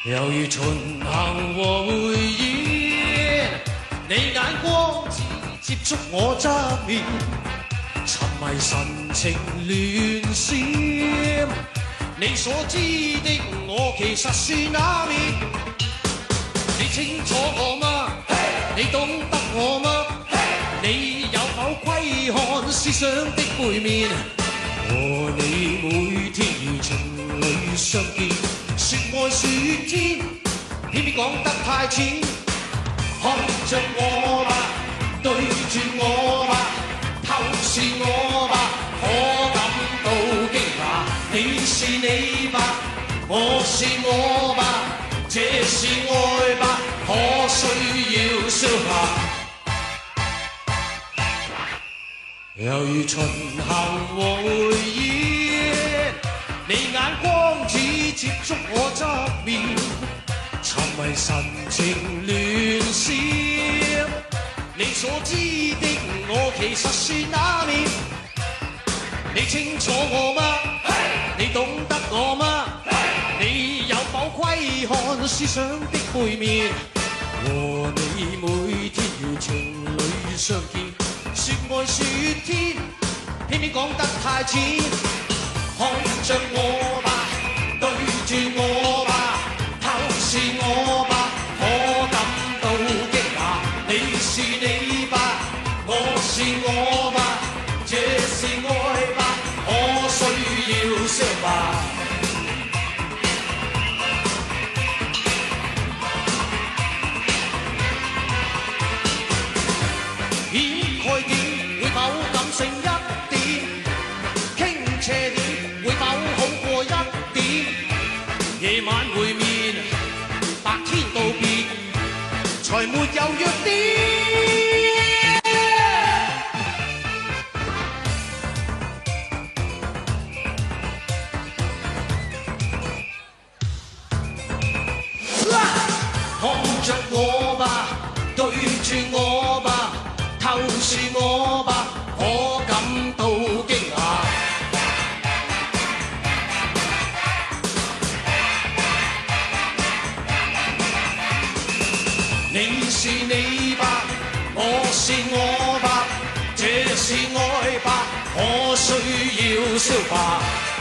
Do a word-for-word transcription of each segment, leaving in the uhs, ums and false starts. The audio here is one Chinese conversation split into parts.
猶如巡行和匯演，你眼光只接觸我側面，沉迷神情亂閃。你所知的我其實是哪面？你清楚我嗎？ Hey! 你懂得我嗎？ Hey! 你有否窺看思想的背面？和你每天如情侶相見。 說愛說天，偏偏講得太淺。看着我吧，對住我吧，透視我吧，可感到驚訝。你是你吧，我是我吧，這是愛吧，可需要消化。猶如巡行和匯演，你眼光只 接觸我側面，沉迷神情亂閃。你所知的我其實是哪面？你清楚我嗎？ Hey! 你懂得我嗎？ Hey! 你有否窺看思想的背面？和你每天如情侶相見，說愛說天，偏偏講得太淺。看着我吧。 對住我吧，透視我吧，可感到驚訝。你是你吧，我是我吧，這是愛吧，可需要消化。掩蓋點會否感性一點？傾斜點會否好過一點？ 夜晚會面，白天道別，才沒有弱點。看着我吧，對住我吧，透視我吧，可感到驚訝。 你是你吧，我是我吧，這是愛吧，可需要消化。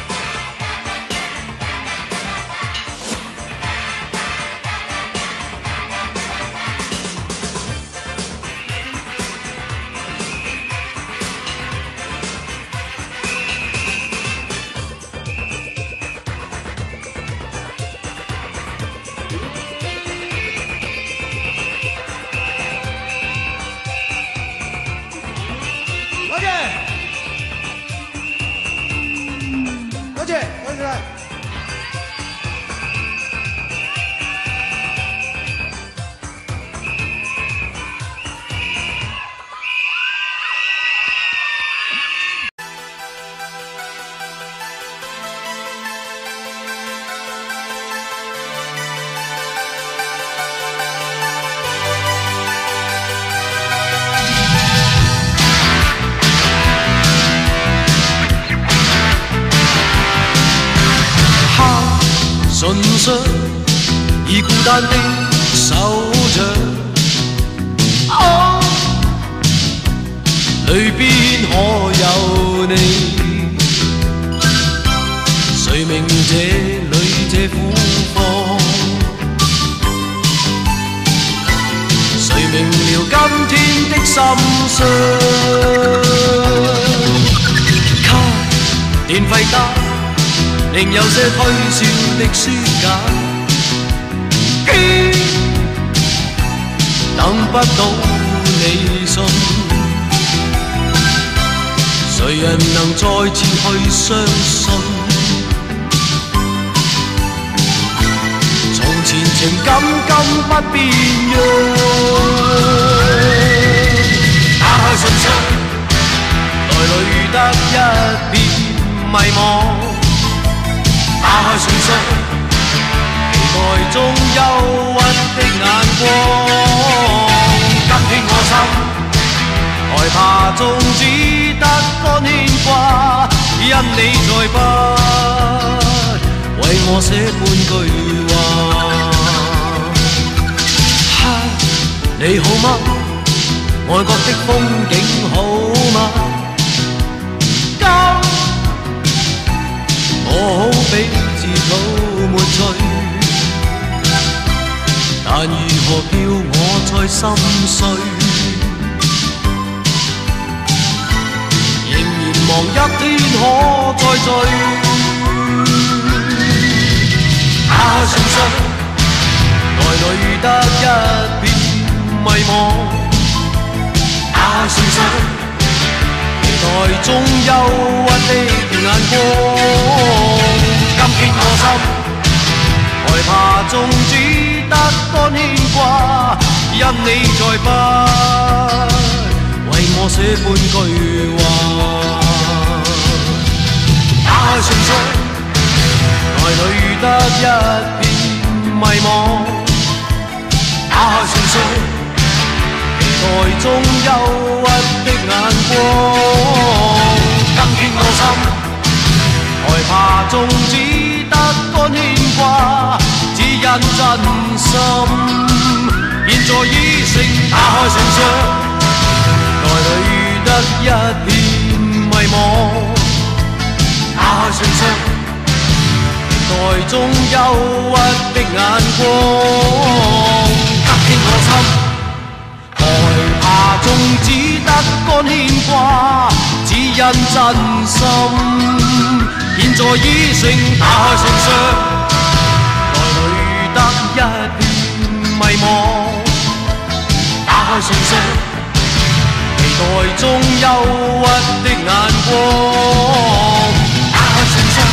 唇上已孤單的手掌，啊，裏邊可有你？誰明這裏這苦況？誰明了今天的心傷？卡電費單。 另有些推銷的書架，等不到你信，誰人能再次去相信？從前情感今不變樣。打開信箱，內裏得一片迷茫。 打開信箱，期待中憂鬱的眼光。今天我心害怕中只得乾牽掛，因你再不為我寫半句話。 你好嗎？外國的風景好嗎？交我好比自討沒趣，但如何叫我再心碎？仍然望一天可再聚。打開信箱，內裏得一片迷惘。打開信箱，期待中憂鬱的眼光。今天我心害怕中只得乾牽掛，因你再不為我寫半句話。打開信箱，內裏得一片迷惘。打開信箱，期待中憂鬱的眼光。今天我心害怕中只得乾牽掛，只因真心現在已成。打開信箱，內裏得一片迷惘。打開信箱，期待中憂鬱的眼光。今天我心害怕中只得乾牽掛，只因真心現在已成。打開信箱，內裏得一片迷惘。打開信箱，期待中憂鬱的眼光。打開信箱。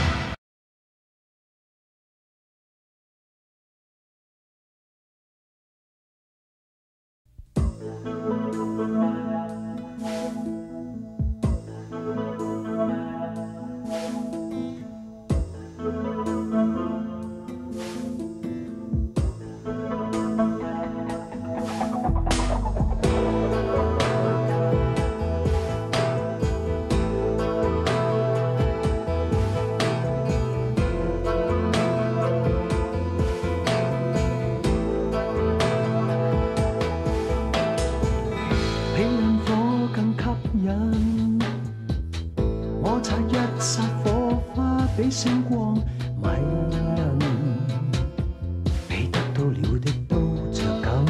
比星光迷人，比得到了的都着緊，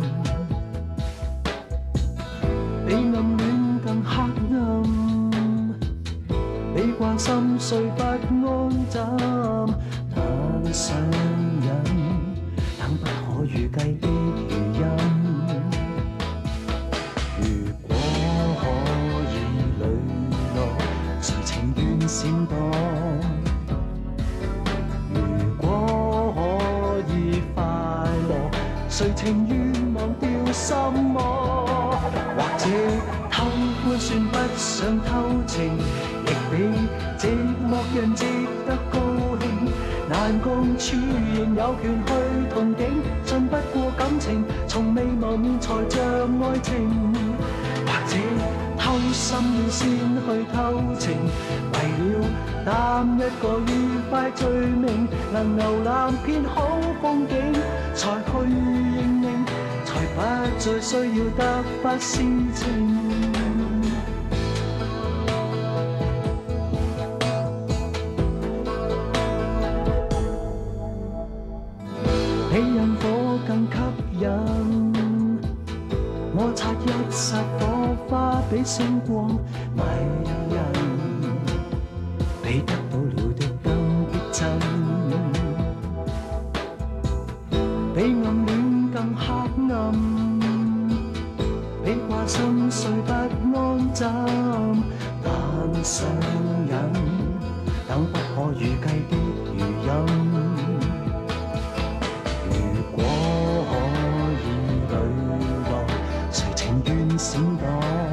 比暗戀更黑暗，比關心睡不安枕，但上癮，等不可預計的餘音。如果可以磊落，誰情願閃躲？誰情願忘掉什麼？或者偷歡算不上偷情，亦比寂寞人值得高興。難共處仍有權去憧憬，信不過感情，從未謀面才像愛情。或者偷心要先去偷情，為了擔一個愉快罪名，能瀏覽片好風景，才去認命，才不再需要得發私情。比引火更吸引，摩擦一剎火花，比星光迷人，比得到了的更逼真，比暗戀更黑暗，比掛心睡不安枕，但上癮，等不可預計的餘音。如果可以磊落，誰情願閃躲？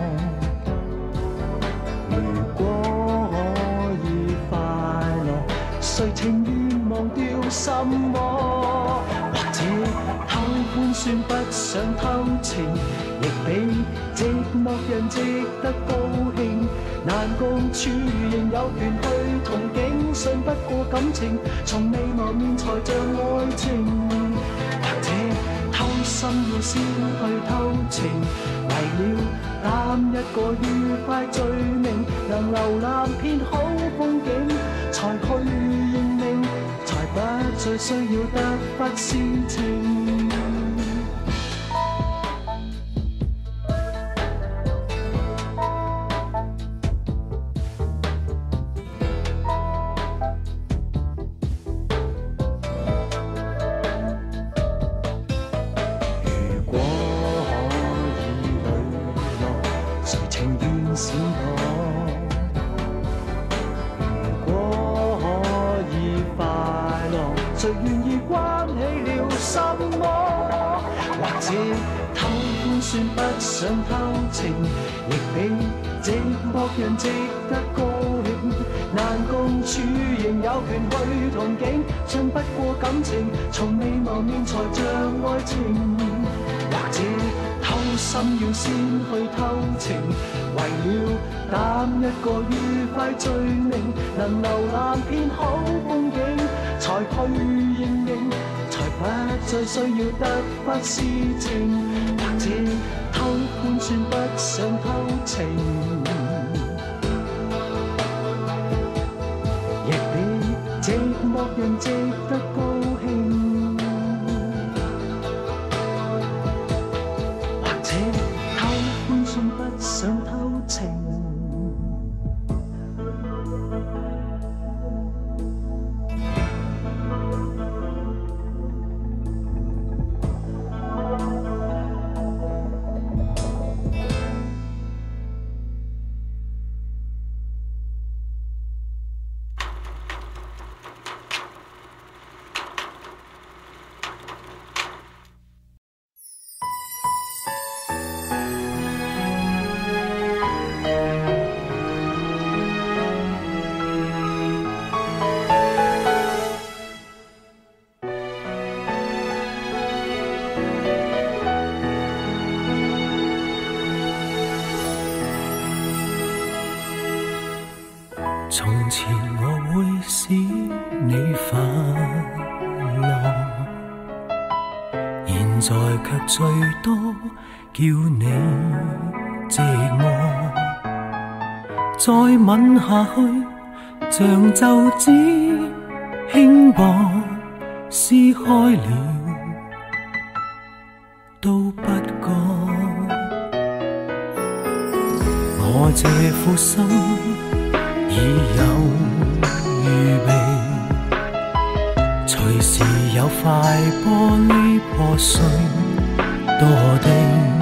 如果可以快樂，誰情願忘掉什麼？或者偷歡算不上偷情，亦比寂寞人值得高興。難共處仍有權去憧憬，信不過感情，從未謀面才像愛情。或者偷心心要先去偷情，為了擔一個愉快罪名，能瀏覽遍好風景，才去認命，才不再需要得不是情。誰願意關起了什麼？或者偷歡算不想偷情，亦比寂寞人值得高興。難共處仍有權去同境，信不過感情，從未謀面才像愛情。或者偷心要先去偷情，為了擔一個愉快罪名，能瀏覽遍好風景，才去認認，才不再需要得不是情。或者偷歡算不想偷情，亦比寂寞人值得高興。或者偷歡算不想偷情。 從前我會使你快樂，現在卻最多叫你寂寞。再吻下去，像皺紙輕薄，撕開了都不覺。我這副心已有預備，隨時有塊玻璃破碎墮地，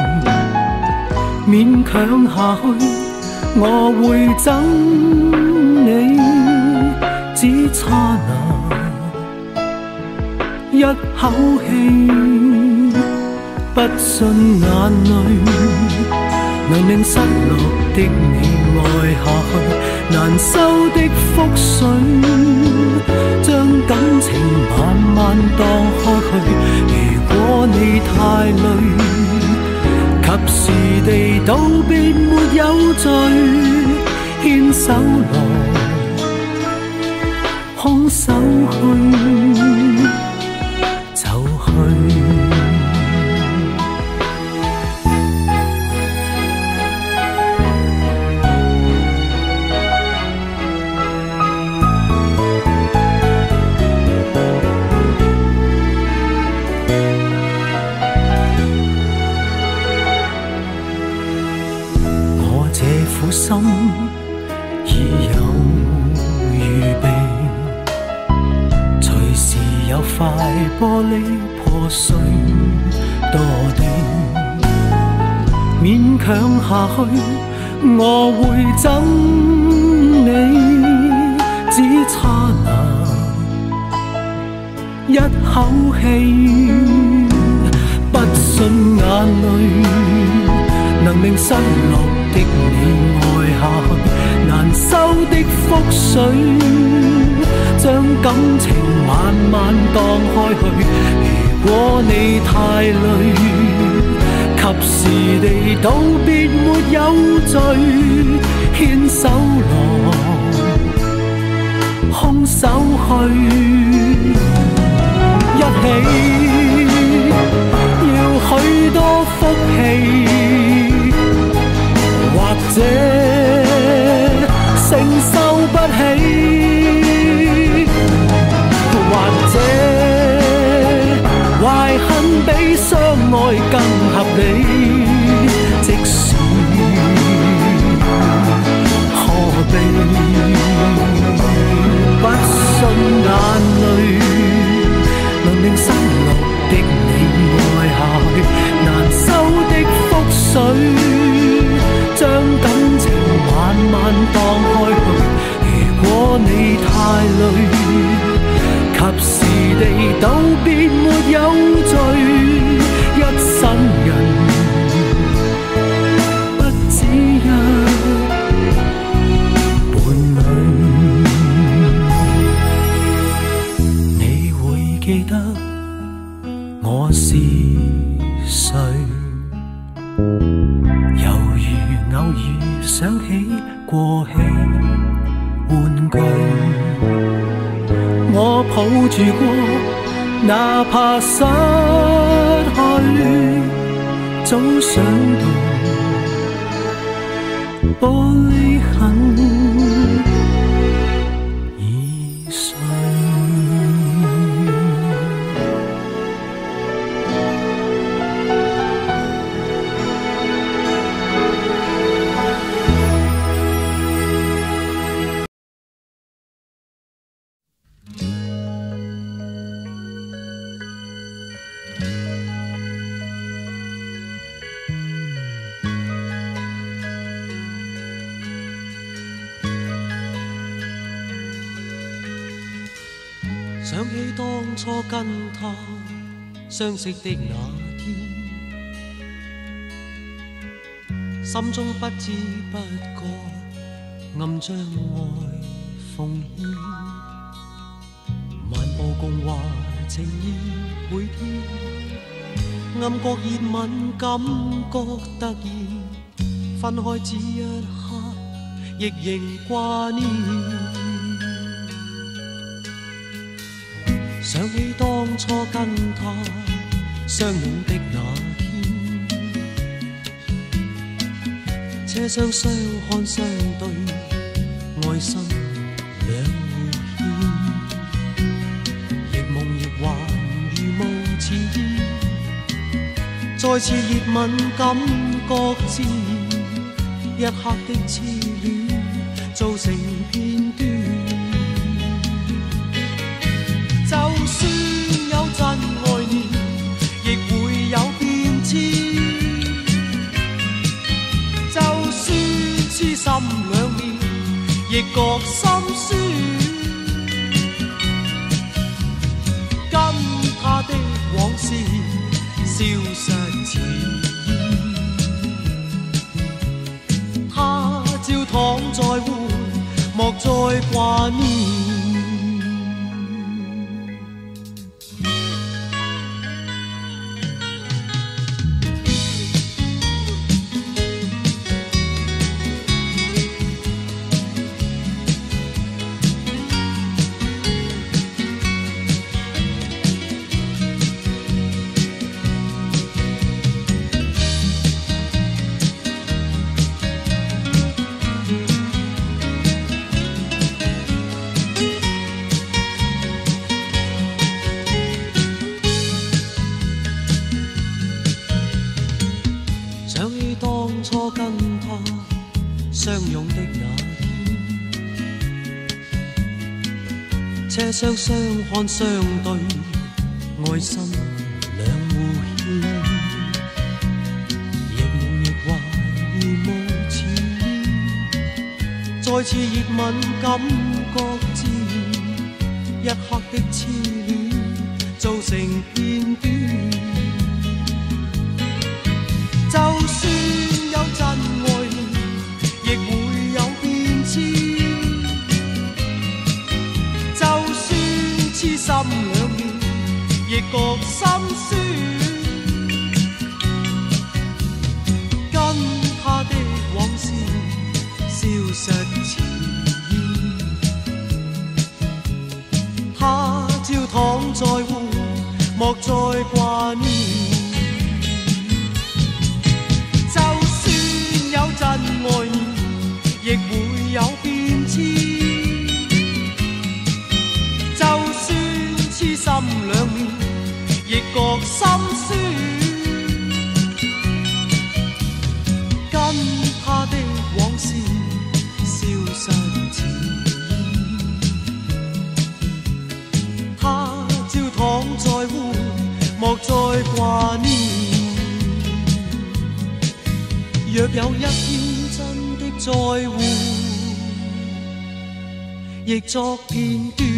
勉強下去我會憎你，只差那一口氣，不信眼淚能令失落的你愛下去，難收的覆水，將感情慢慢蕩開去。如果你太累，及時地道別沒有罪，牽手來，空手去就去。心已有預備，隨時有塊玻璃破碎墮地，勉強下去我會憎你，只差那一口氣，不信眼淚能令失落的你愛下去，難收的覆水，將感情慢慢蕩開去。如果你太累，及時地道別沒有罪，牽手來，空手去，一起要許多福氣，或者承受不起，或者懷恨比相愛更合理。即使何必不信眼淚，能令生落的你愛下去，難收的覆水，將感情慢慢蕩開去。如果你太累，及時地道別沒有罪，一生人不止一伴侶。你會記得我是誰？猶如偶爾想起過氣玩具，我抱住過，哪怕失去，總想到玻璃痕已碎。 想起當初跟他相識的那天，心中不知不覺暗將愛奉獻，漫步共話情意每天，暗覺熱吻感覺突然，分開只一刻亦仍掛念。想起當初跟他相擁的那天，車廂相看相對，愛心兩互牽，亦夢亦幻如無前意，再次熱吻感覺自然，一刻的痴戀造成片段。就算有真愛念，亦會有變遷。就算痴心兩面，亦覺心酸。跟他的往事消失前，他照躺在活，莫再掛念。想起當初跟他相擁的那天，車廂相看相對，愛心兩互牽，亦夢亦幻如無前意，再次熱吻感覺自然，一刻的痴戀造成片段。就算有真愛念，亦會有變遷。就算痴心兩面，亦覺心酸。跟他的往事消失前，他照躺在活，莫再掛念。 掛念。若有一天真的再會，亦作片段。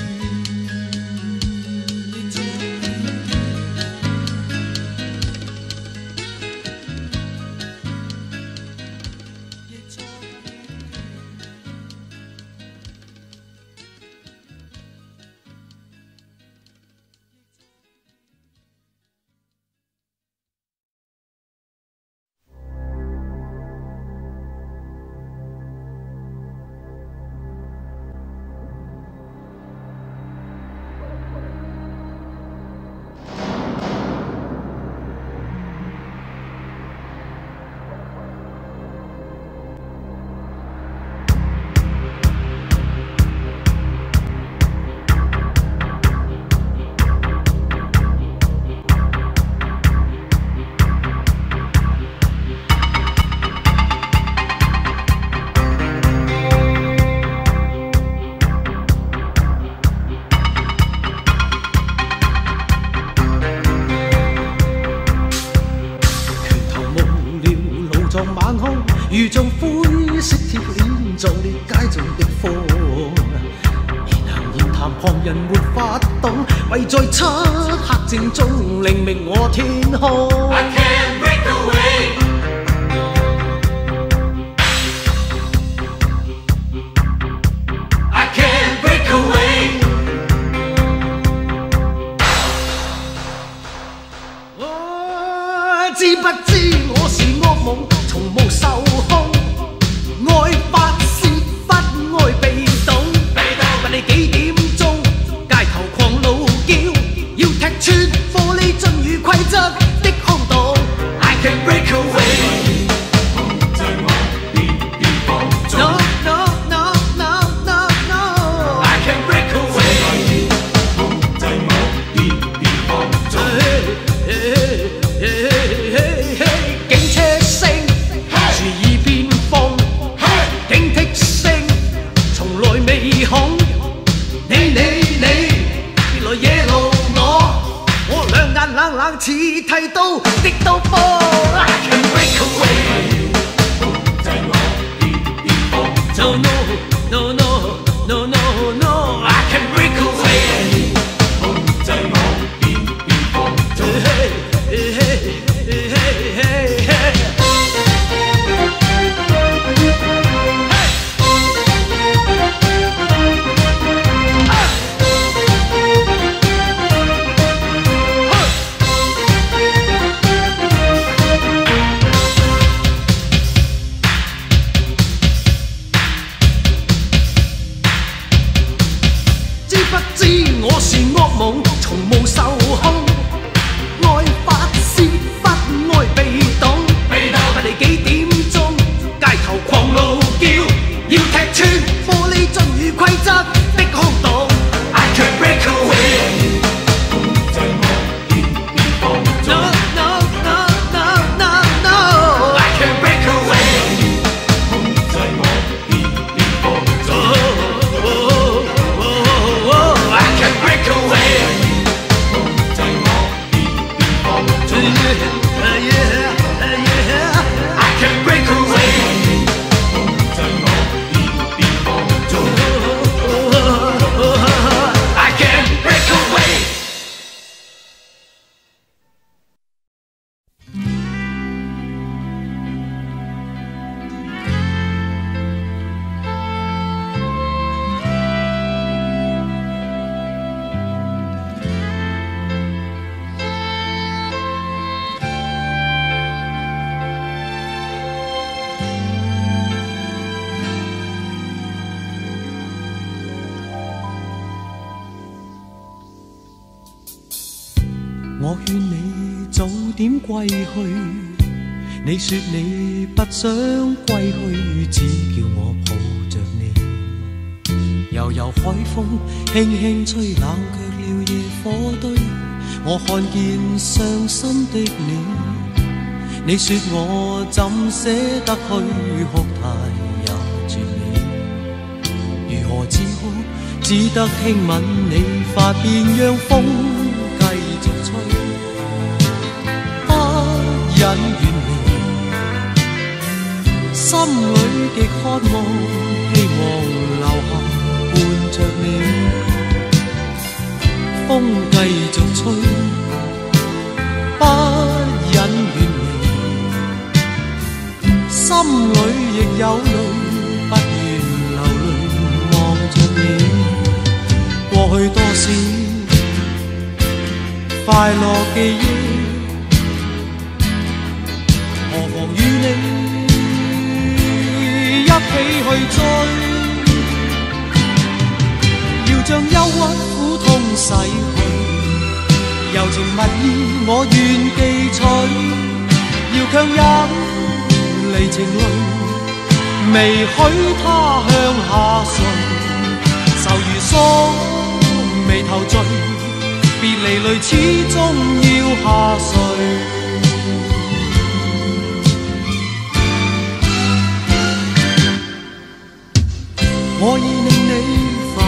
如像灰色鐵鏈撞裂街中的風，言行言談旁人沒法懂，唯在漆黑正中令明我天空。I can't break away， I can't break away。 我知不知我是惡夢，從無受控，愛發泄不愛被動。問你幾點鐘，街頭狂怒叫，要踢穿玻璃樽與規則的空洞。I can break away， 控制我別別放縱。No no no no no no， I can break away， 控制我別別放縱。警車聲。恐你你你，別來惹怒我，我兩眼冷冷似剃刀的刀鋒。I can break away， 控制我別別放縱。No no no no no no， I can break away， 控制我別別放縱。不知我是惡夢，從無受控，愛發泄不愛被動。問你幾點鐘，街頭狂怒叫，要踢穿玻璃樽與規則的空洞。I can break away， 控制我別別放縱。No no no no no no，I can break away， 控制我別別放縱。我勸你早點歸去，你說你不想歸去，只叫我抱着你。悠悠海風輕輕吹，冷卻了夜火堆。我看見傷心的你，你說我怎捨得去，哭態也絕美。如何止哭，只得輕吻你髮邊，讓風繼續吹。 忍遠離，心裏極渴望，希望留下伴着你。風繼續吹，不忍遠離，心裏亦有淚，不願流淚望着你。過去多少快樂記憶，何妨與你一起去追，要將憂鬱苦痛洗去，柔情蜜意我願記取，要強忍離情淚，未許他向下垂，愁如鎖眉頭聚，別離淚始終要下垂。我已令你快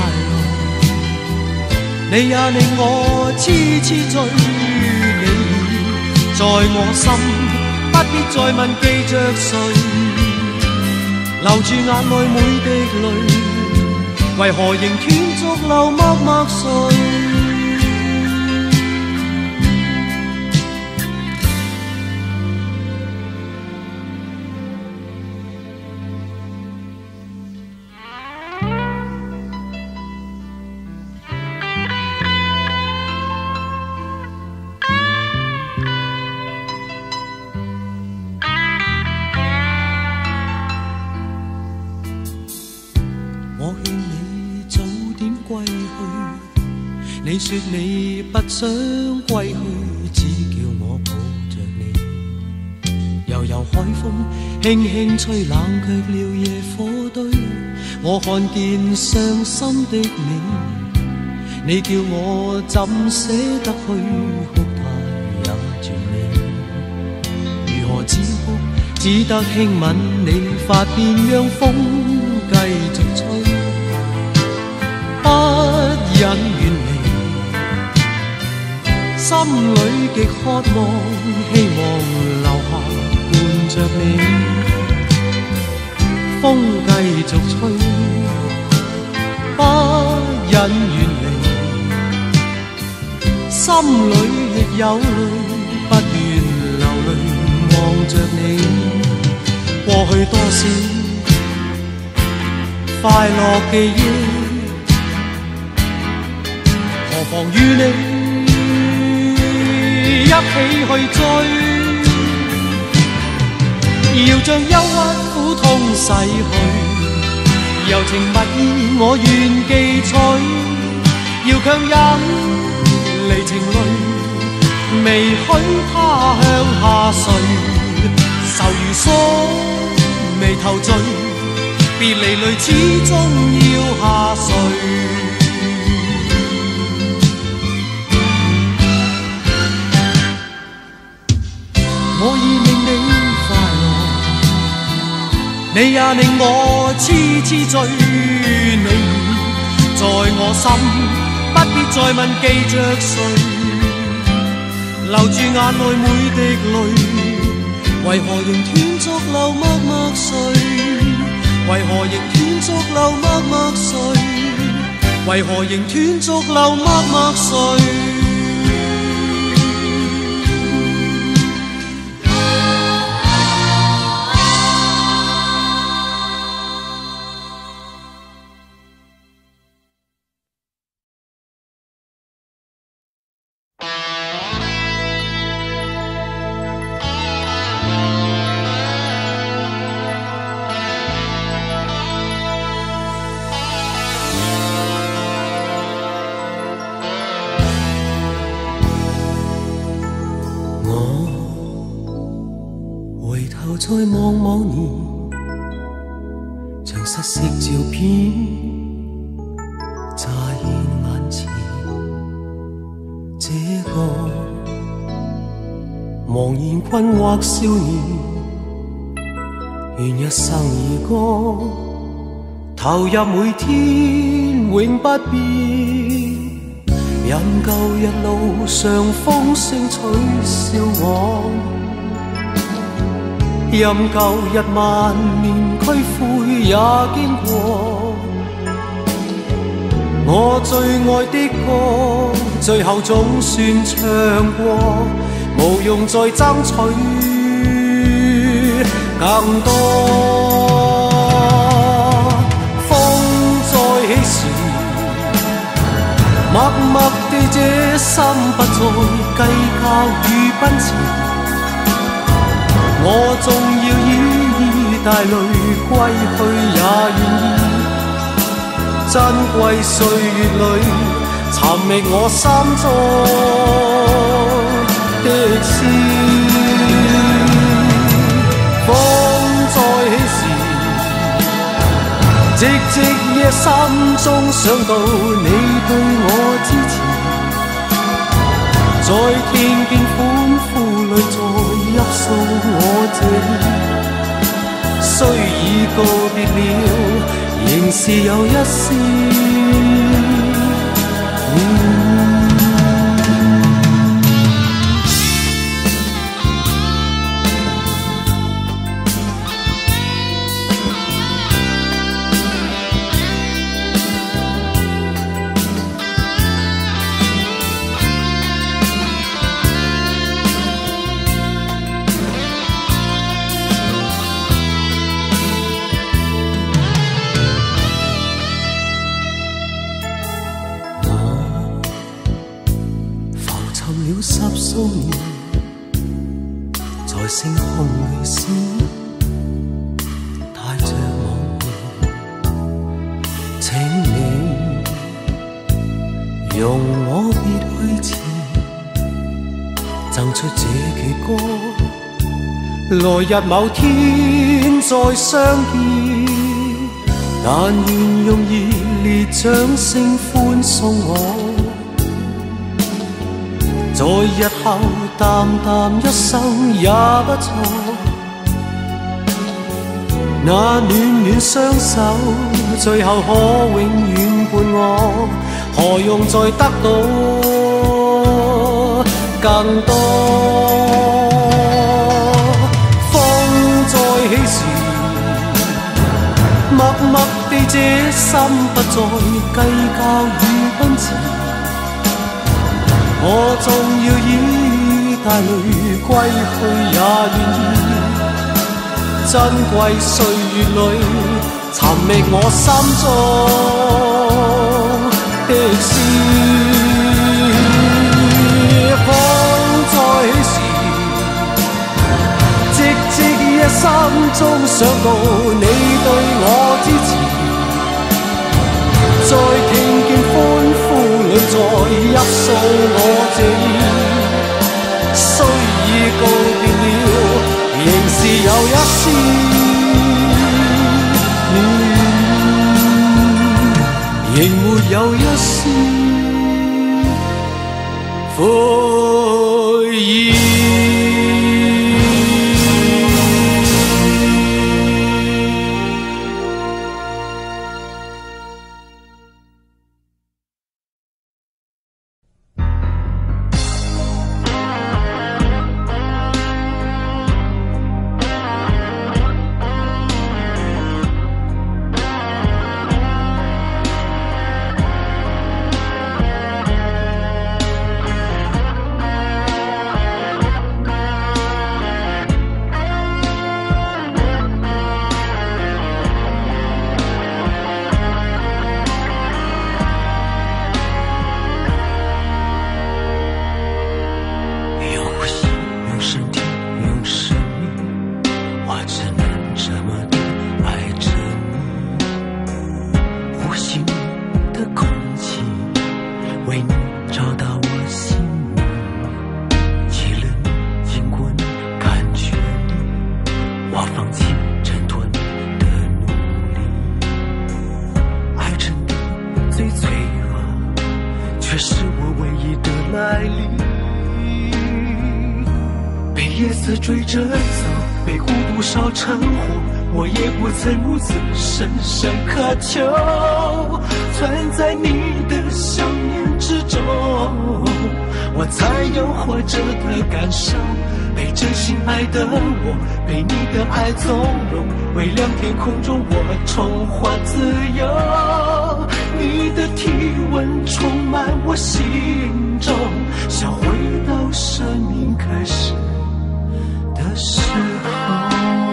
樂，你也令我痴痴醉。你在我心，不必再問記着誰，留住眼內每滴淚，為何仍斷續流默默睡？你說你不想歸去，只叫我抱着你。悠悠海風輕輕吹，冷卻了野火堆。我看見傷心的你，你叫我怎捨得去，哭態也絕美。如何止哭，只得輕吻你髮邊，讓風繼續吹，不忍遠離。心裏極渴望，希望留下伴着你。風繼續吹，不忍遠離，心裏亦有淚，不願流淚望着你。過去多少快樂記憶，何妨與你一起去追，要將憂鬱苦痛洗去，柔情蜜意我願記取，要強忍離情淚，未許他向下垂，愁如鎖眉頭聚，別離淚始終要下垂。我已令你快樂，你也令我痴痴醉。你在我心，不必再問記着誰，留住眼內每滴淚，為何仍斷續流默默睡？為何仍斷續流默默睡？為何仍斷續流默默睡？再望某年，像失色照片乍現眼前，這個茫然困惑少年，願一生而歌，投入每天永不變，任舊日路上風聲取笑我。 任舊日萬年區灰也經過，我最愛的歌，最後總算唱過，無用再爭取更多。風再起時，默默地這心不再計較與奔馳，我縱要依依帶淚歸去也願意。珍貴歲月裏尋覓我心中的詩。風再起時，寂寂夜心中想到你對我支持，在聽見歡呼裏再泣訴我謝意，雖已告別了，仍是有一絲嗯星空裏閃，帶着夢，請你容我別去前，贈出這句歌，來日某天再相見，但願用熱烈掌聲歡送我。在日後淡淡一生也不錯，那暖暖雙手最後可永遠伴我，何用再得到更多？風再起時，默默地這心不再計較與奔馳，我縱要依帶淚歸去也願意，珍貴歲月裏尋覓我心中的詩。風再起時，寂寂夜心中想到你對我支持，在聽見歡呼裏再泣訴我謝意，雖已告別了，仍是有一絲，仍沒有一絲悔意。 追着走，被孤独烧成火，我也不曾如此深深渴求，存在你的想念之中。我才有活着的感受。被真心爱的我，被你的爱纵容，微凉天空中我重获自由。你的体温充满我心中，像回到生命开始的时候。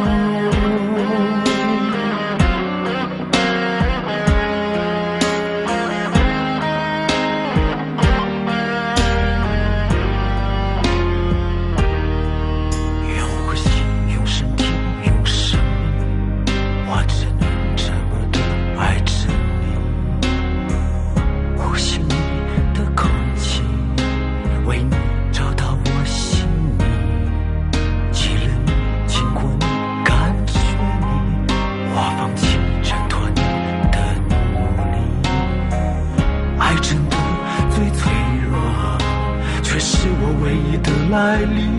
来临，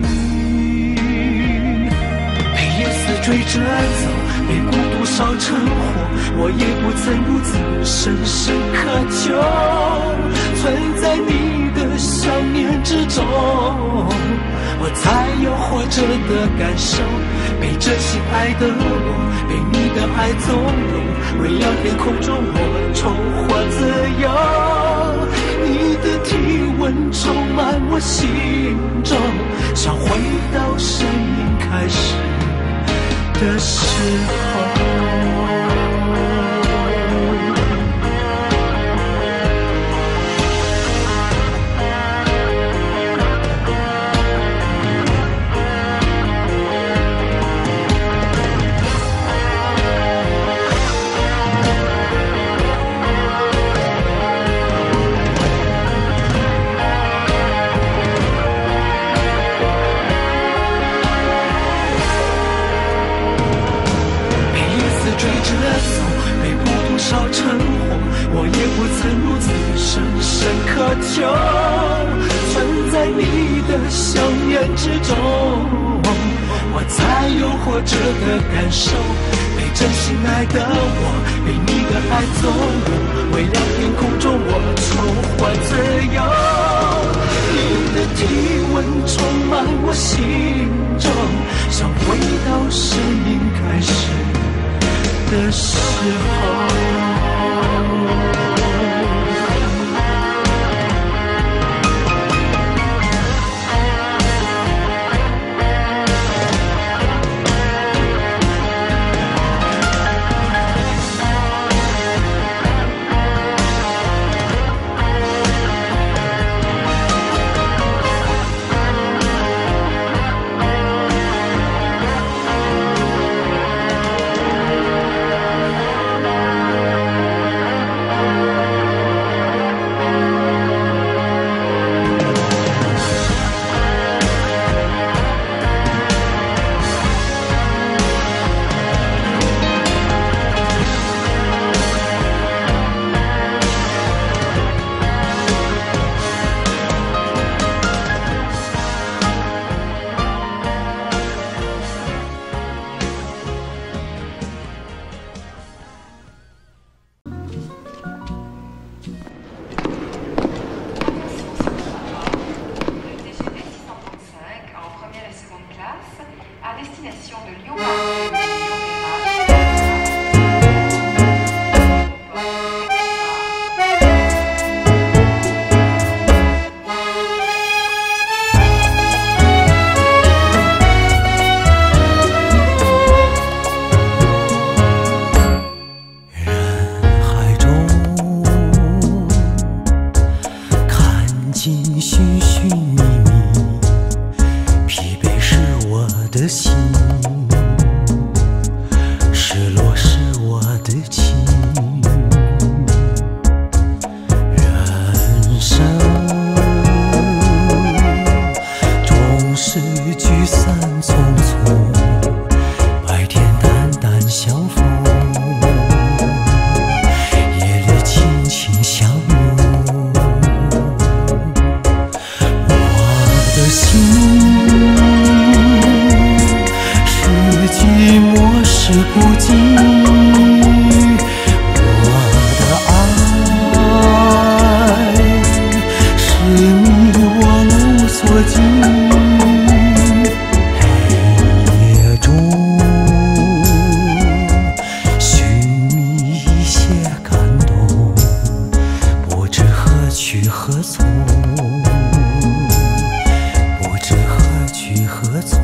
被夜色追着走，被孤独烧成火，我也不曾如此深深渴求。存在你的想念之中，我才有活着的感受。被真心爱的我，被你的爱纵容，微凉天空中我重获自由。你的体温充满我心中，像回到生命开始的时候。烧成火，我也不曾如此深深渴求。存在你的想念之中，我才有活着的感受。被真心爱的我，被你的爱纵容，微凉天空中我重获自由。你的体温充满我心中，像回到生命开始的时候。 去何从？不知何去何从。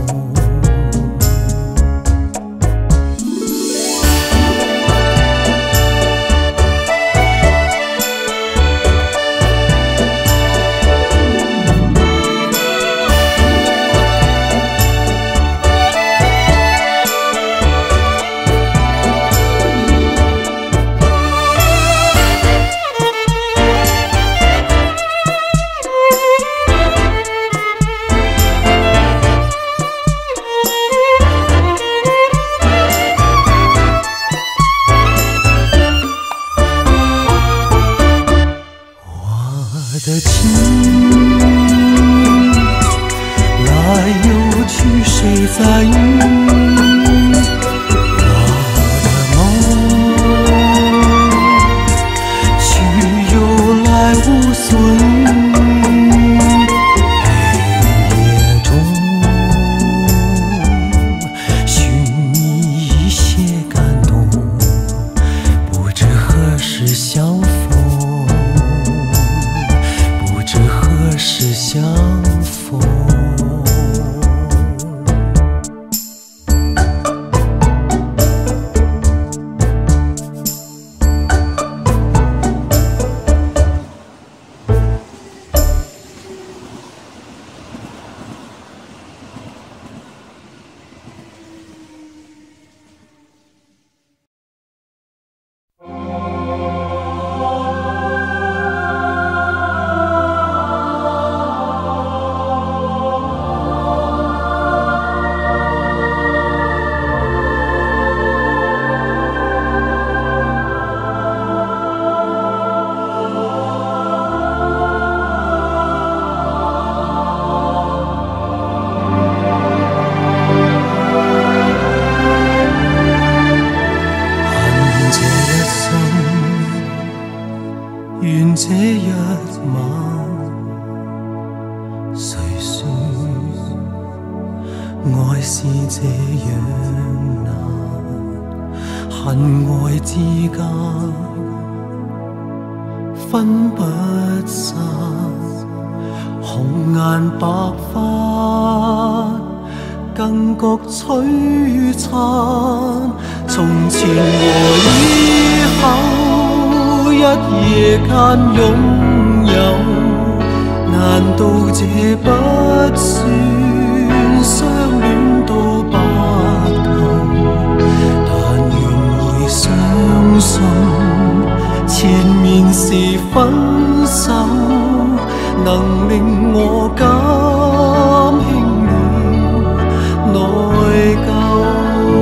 我的情来又去，谁在意？我的梦去又来无所依。黑夜中寻觅一些感动，不知何时相逢。何时相逢？願這一晚，誰說愛是這樣難？恨愛之間分不散，紅顏白髮更覺璀璨。從前和以後一夜間擁有，難道這不算相戀到白頭？但願會相信前面是分手，能令我減輕了內疚。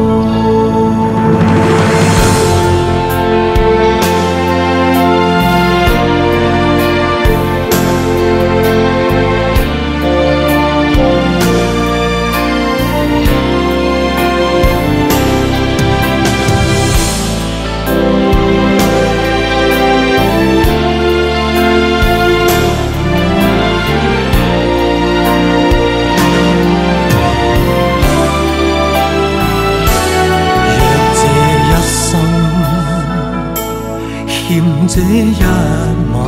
這一晚，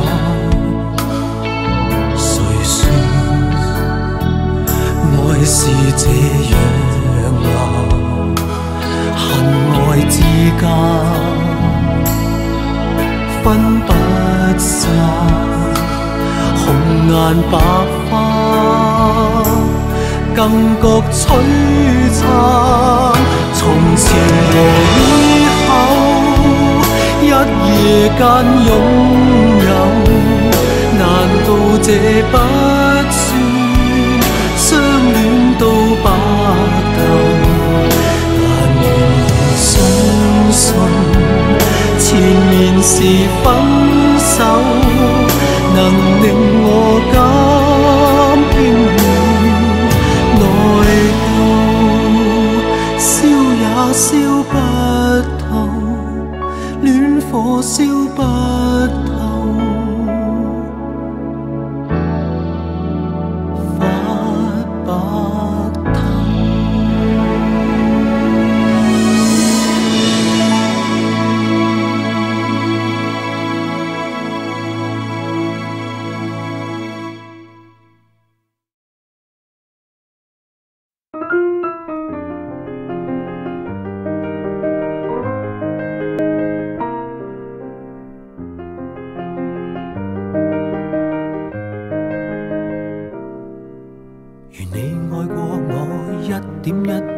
誰說愛是這樣難？恨愛之間分不散，紅顏白髮更覺璀璨。從前和以後一夜間擁有，難道這不算相戀到白頭？但願相信前面是分手，能令我減輕了內疚，燒也燒不透，戀火燒不透，髮白透。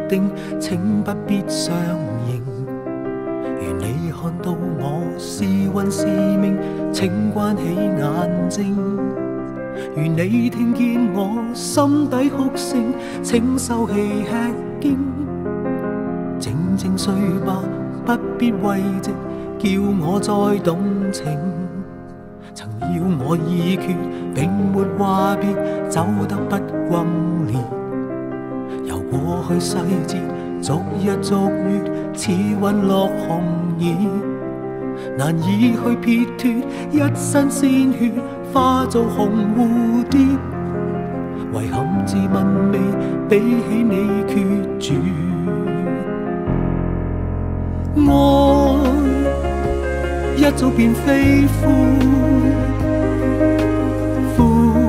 定，請不必相認。如你看到我是魂是命，請關起眼睛。如你聽見我心底哭聲，請收氣吃驚。靜靜睡吧，不必慰藉，叫我再動情。曾要我已決，並沒話別，走得不轟烈。由過去細節，逐日逐月，似隕落紅葉，難以去撇脱，一身鮮血化做紅蝴蝶。遺憾自問未比起你決絕。愛一早變飛灰，灰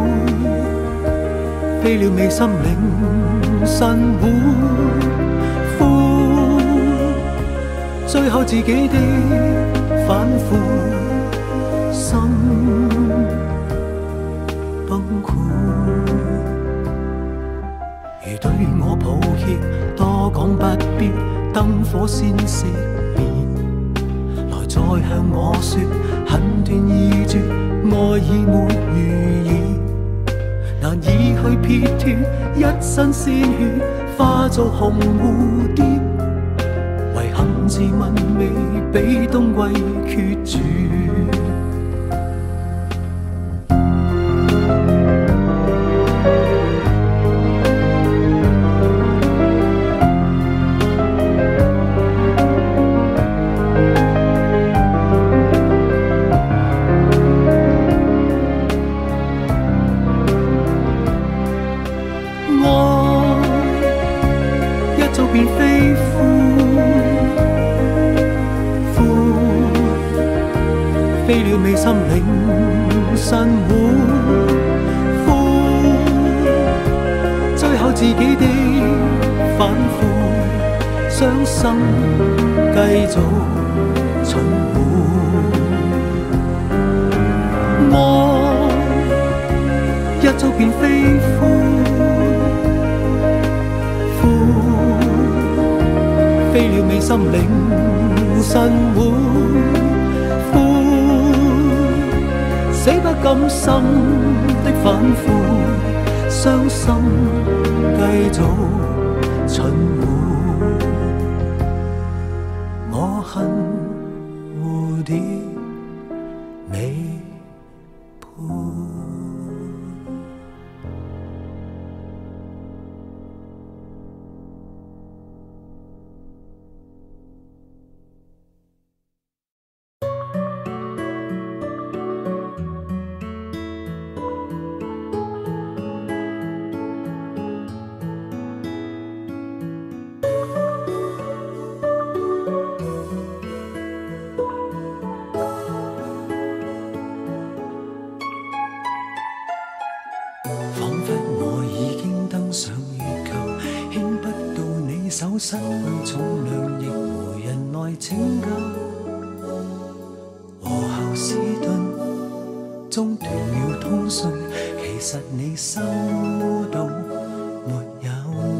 飛了未心領神會，灰最後自己的反悔，心崩潰。如對我抱歉，多講不必，燈火先熄滅。來再向我說，恨斷意絕，愛已沒餘意，難以去撇脱，一身鮮血化做紅蝴蝶。遺憾自問未比冬季決絕。飛了未心領神會，灰最後自己的反悔，傷心繼續循環。愛一早變飛灰，灰飛了未心領神會，死不甘心的反悔，傷心繼續循環。我恨蝴蝶未配。手失去重量，亦無人來拯救。和後斯頓中斷了通訊，其實你收到沒有？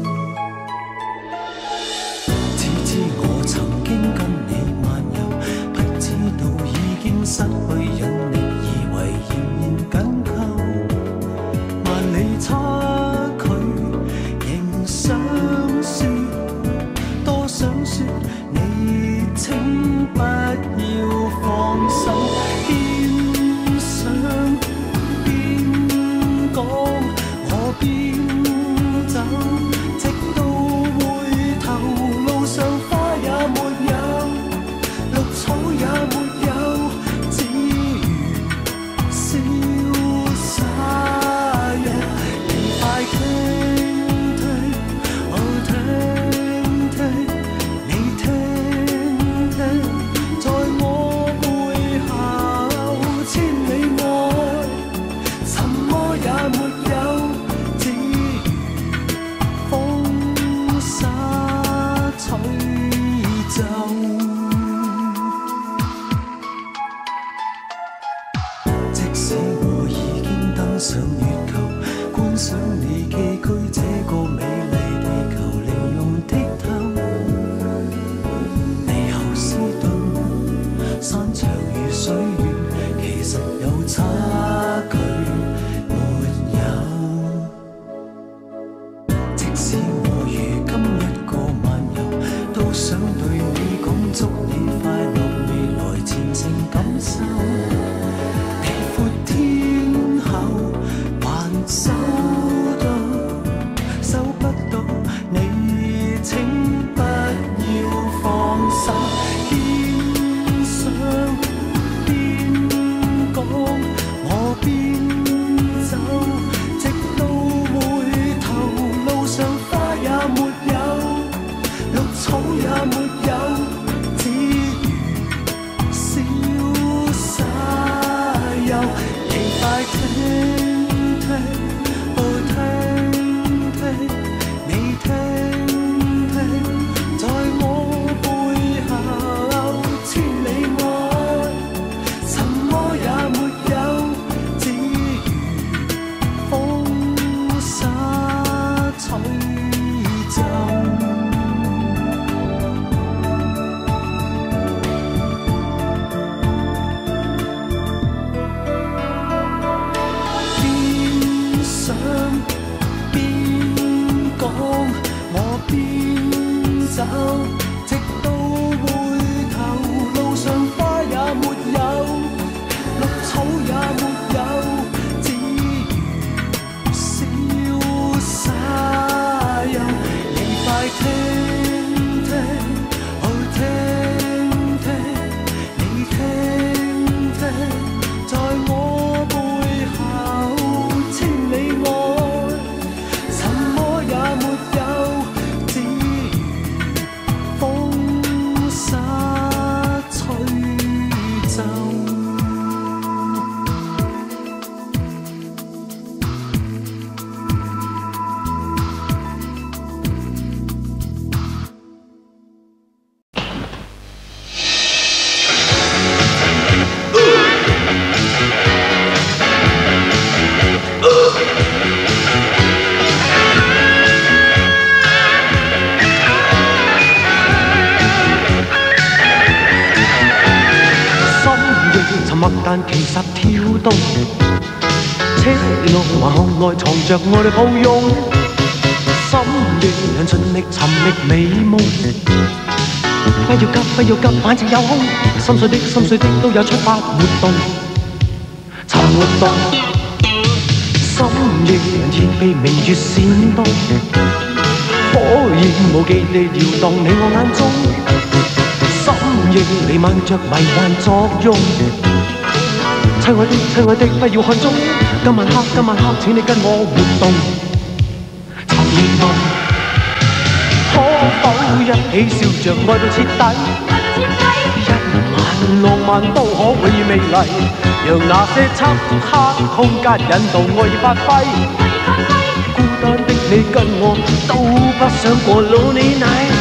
只知我曾經跟你漫遊，不知道已經失去引力，以為仍然緊扣，萬里差距仍想說。想說你請不要放手，邊想邊講，我邊走，直到回頭路上花也沒有，綠草也沒有，只如瀟灑若你快傾聽，哦聽聽。即使我已經登上月球，觀賞你寄居這個美麗地球，玲瓏的動，車內橫巷內藏着我哋抱擁，深夜盡力尋覓美夢。不要急，不要急，反正有空，心碎的心碎的都有出發活動，尋活動。深夜天被明月閃動，火焰無忌地搖動你我眼中。深夜彌漫着迷幻作用，親愛的親愛的不要看鐘，今晚黑今晚黑請你跟我活動，尋願望。可否一起笑着愛到徹底？一晚浪漫都可永遠美麗，讓那些漆黑空間引導愛意發揮。孤單的你跟我都不想過老你奶。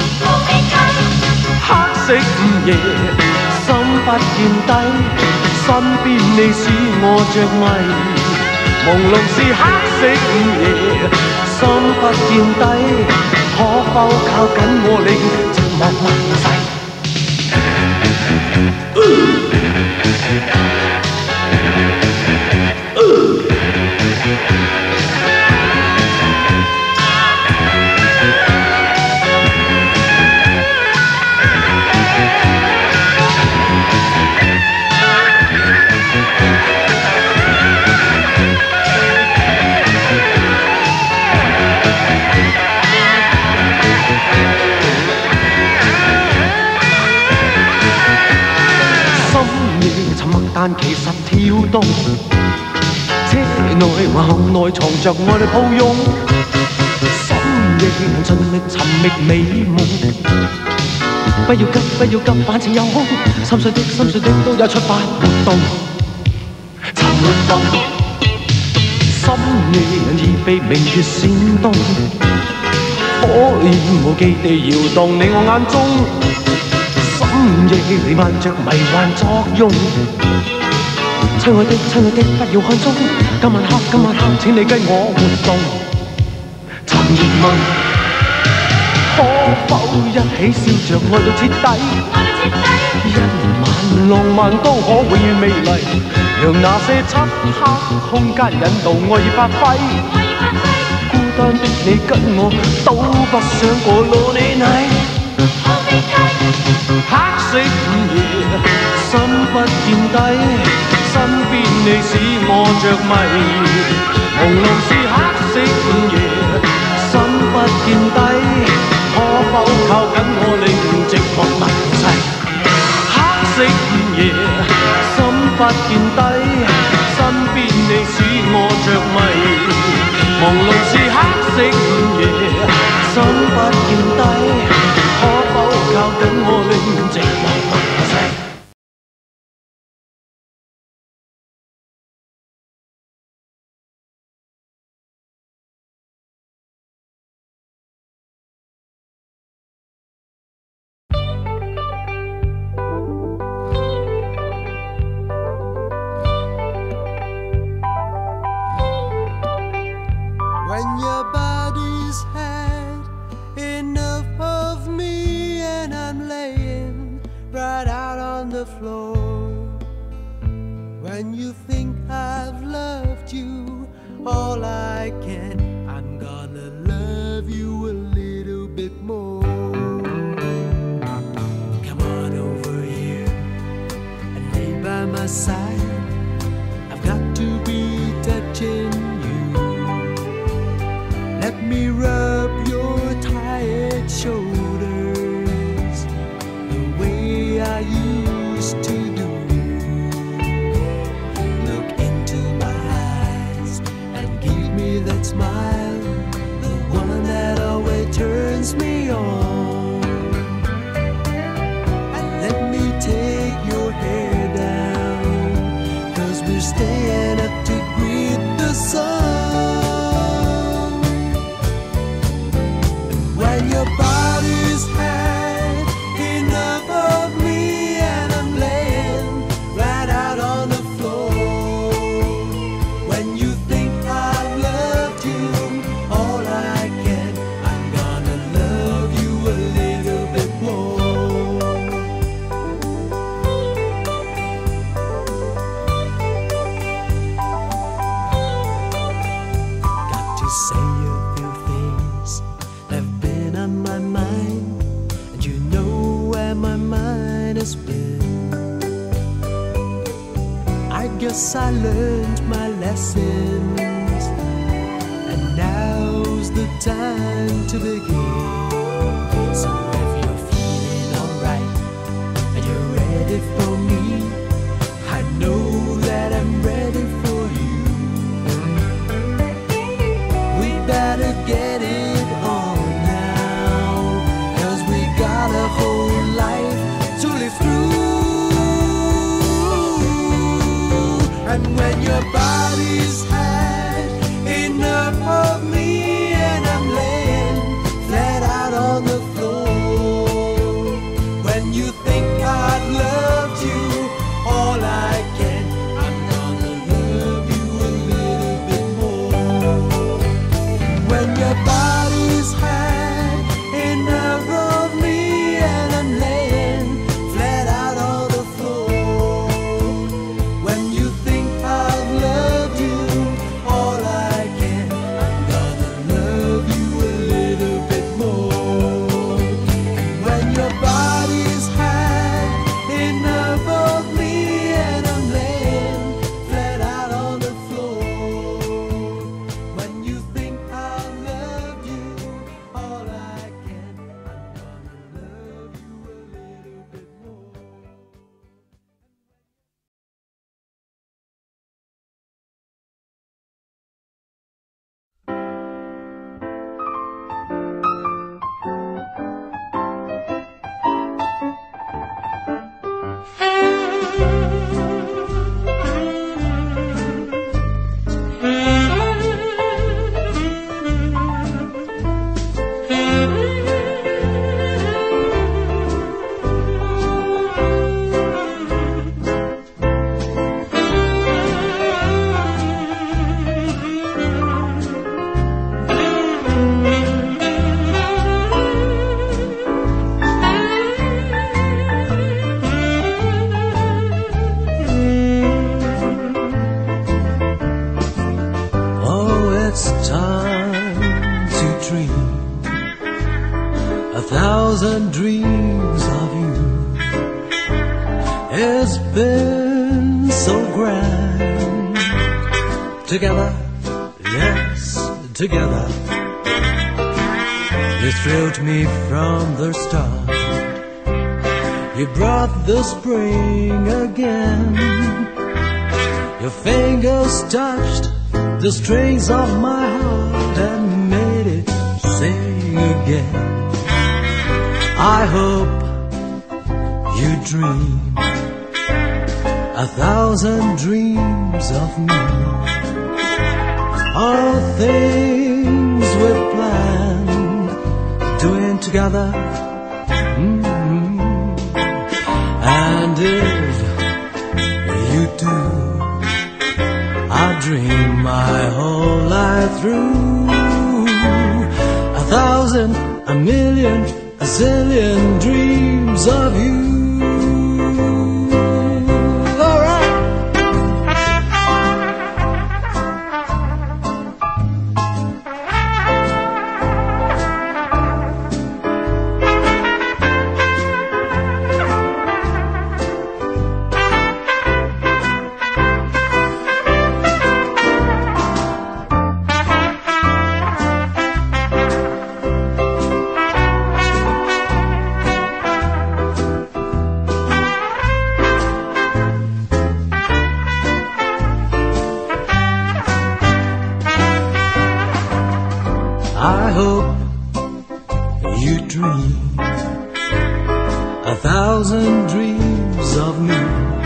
黑色午夜，心不見底，身邊你使我着迷。朦朧是黑色午夜，心不見底，可否靠緊我令寂寞問世？但其實跳動，車內橫巷內藏着我哋抱擁，深夜盡力尋覓美夢。不要急，不要急，反正有空，心碎的心碎的都有出發活動，尋活動。深夜已被明月閃動，火焰無忌地搖動你我眼中。深夜彌漫着迷幻作用，親愛的親愛的不要看鐘，今晚黑今晚黑請你跟我活動，尋願夢。可否一起笑着愛到徹底？一晚浪漫都可永遠美麗，讓那些漆黑空間引導愛意發揮。孤單的你跟我都不想過老你奶。黑色午夜，心不見底，身邊你使我着迷。朦朧是黑色午夜，心不見底，可否靠緊我令寂寞問世？黑色午夜，心不見底，身邊你使我着迷。朦朧是黑色午夜，心不見底，可否靠緊我令寂寞問世？ When your body's had enough of me and I'm laying right out on the floor. When you think I've loved you all I can, I'm gonna love you a little bit more. Come on over here and lay by my side. I've got to be touching you. Let me rub your tired shoulders the way I used to do. Look into my eyes and give me that smile, the one that always turns me on. And let me take your hair down, 'cause we're staying up to greet the sun. When your body's had enough of me and I'm laying right out on the floor. When you think I've loved you to say a few things that have been on my mind, and you know where my mind has been. I guess I learned my lessons, and now's the time to begin. So if you're feeling alright and you're ready for me, I know that I'm ready for you. We better get it on now, 'cause we got a whole life to live through. And when your body's had enough of me and I'm laying flat out on the floor, when you think I've loved you all I can, I'm gonna love you a little bit more. When your body's had enough of me and I'm laying flat out on the floor, when you think I've loved you all I can, I'm gonna love you a little bit more. When your body's had enough of me and I'm laying flat out on the floor, when you think I've loved you all I can, I'm gonna love you a little bit more. Oh, it's time to dream a thousand dreams of you. It's been so grand together, yes, together. You thrilled me from the start. You brought the spring again. Your fingers touched the strings of my heart and made it sing again. I hope you dream a thousand dreams of me, all things we've planned, doing together. Mm-hmm. And if you do, I dream my whole life through a thousand, a million, a zillion dreams of you. All right. I hope you dream a thousand dreams of me,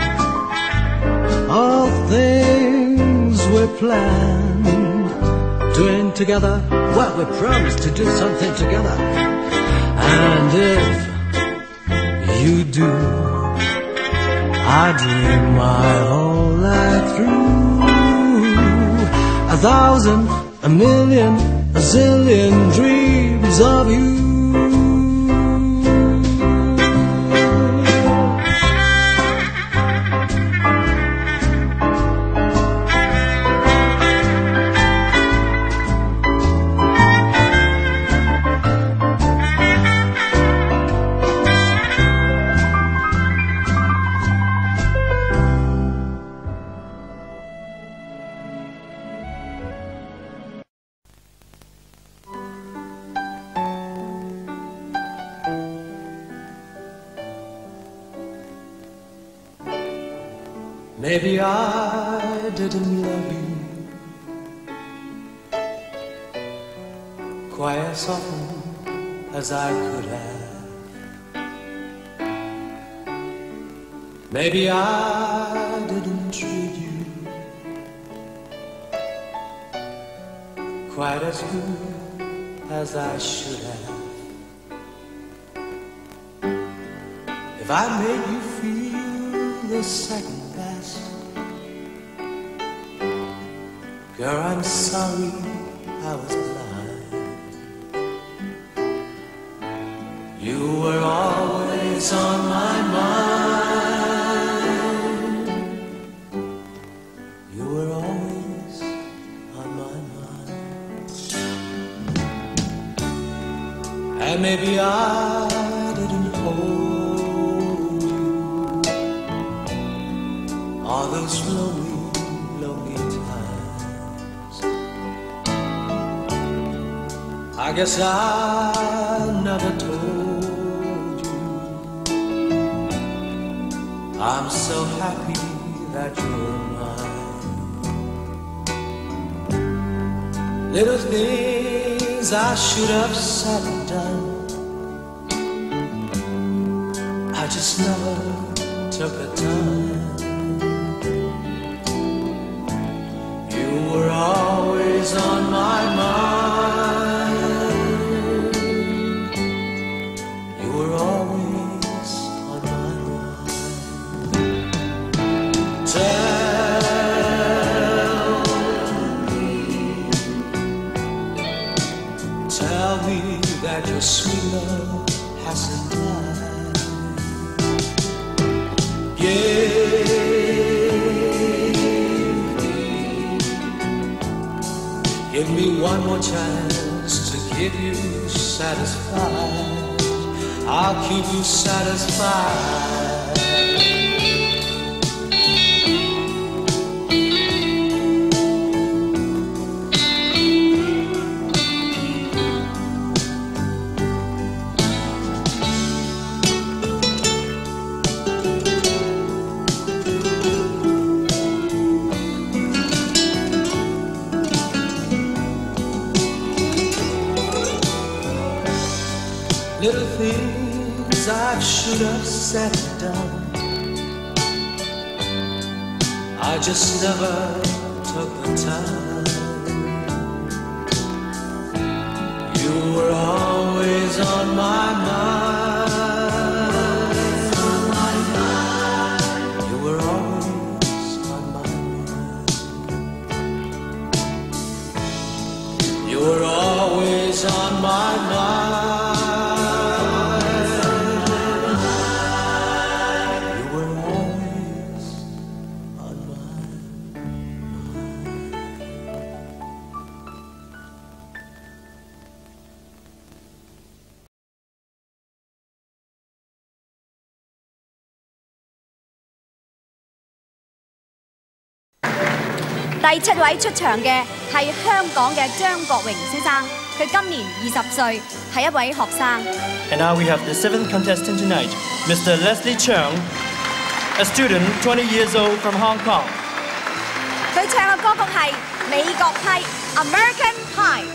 all things we planned, doing together what we promised to do something together. And if you do, I dream my whole life through a thousand, a million, a zillion dreams of you. Maybe I didn't love you quite as often as I could have. Maybe I didn't treat you quite as good as I should have. If I made you feel the second best, girl, I'm sorry I was blind. You were always on my mind. You were always on my mind. And maybe I didn't hold you all those lonely, lonely times. I guess I never told you I'm so happy that you're mine. Little things I should have said and done, I just never took the time. You were always on my mind. You were always on my mind. Tell me, tell me that your sweet love hasn't died. Give me, give me one more chance to keep you satisfied. I'll keep you satisfied. Little things I should have said and done, I just never took the time. You were always on my mind. You were always on my mind. You were always on my mind. 第七位出場嘅係香港嘅張國榮先生，佢今年二十歲，係一位學生。 And now we have the seventh contestant tonight, Mister Leslie Cheung, a student twenty years old from Hong Kong. 佢唱嘅歌曲係美國批 American Pie。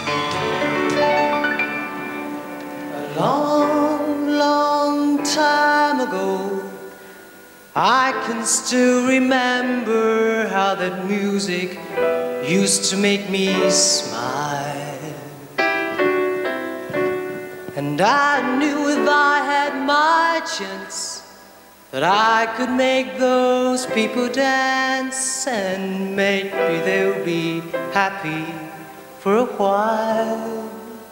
A long, long time ago, I can still remember how that music used to make me smile. And I knew if I had my chance that I could make those people dance, and maybe they'll be happy for a while.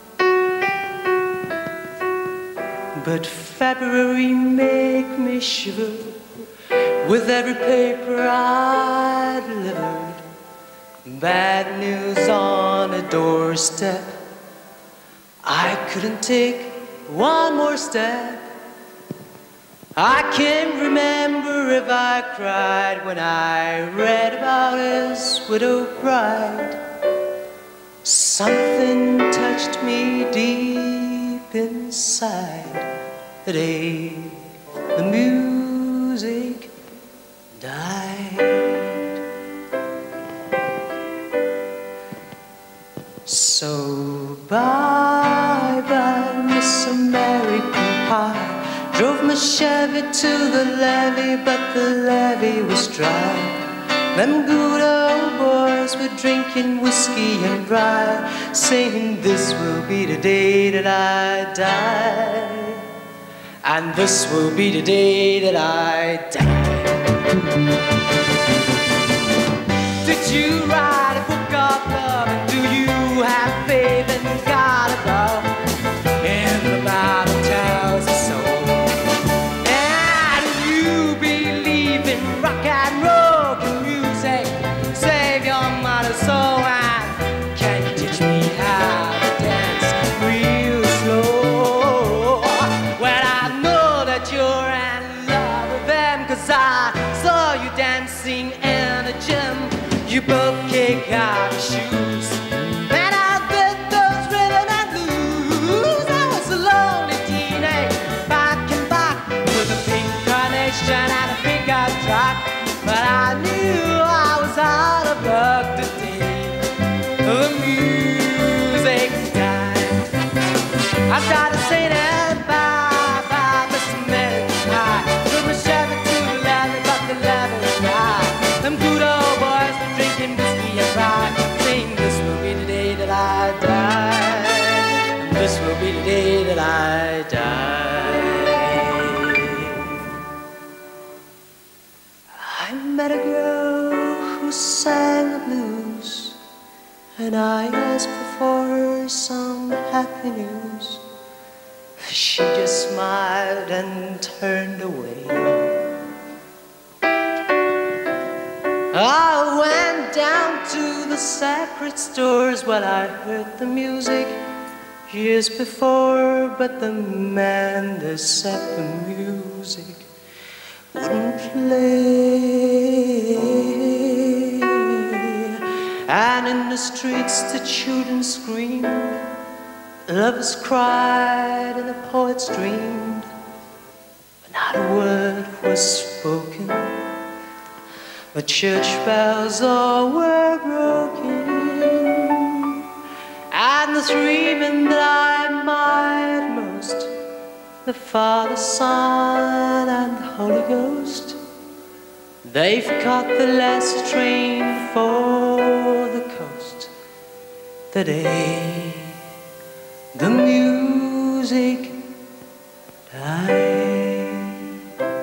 But February make me shiver with every paper I delivered. Bad news on a doorstep. I couldn't take one more step. I can't remember if I cried when I read about his widow bride. Something touched me deep inside the day the music died. So bye bye, Miss American Pie. Drove my Chevy to the levee, but the levee was dry. Them good old boys were drinking whiskey and rye, saying this will be the day that I die, and this will be the day that I die. Did you write a book of love? And do you have faith in God above? In the Bible tells us so. And you believe in rock and roll music, save your mother's soul. And can you teach me how to dance real slow? Well, I know that you're in love with them, 'cause I saw you dancing in the gym. You both kick out your shoes, and I did those rhythm and blues. I was a lonely teenage, back and back with a pink carnation and a pickup truck. But I knew I was out of luck today. The music died. I started singing bye bye, Miss American Pie. Took my Chevy to the levee, but the levee was dry. Them good old boys were drinking whiskey and rye, saying this will be the day that I die, and this will be the day that I die. I met a girl who sang the blues, and I asked for her some happy news. She just smiled and turned away. I went down to the sacred stores. Well, I heard the music years before, but the man that set the music wouldn't play. And in the streets the children screamed, lovers cried, and the poets dreamed, but not a word was spoken. The church bells all were broken, and the three men that I admired most, the Father, Son, and the Holy Ghost, they've caught the last train for the coast. The day the music died,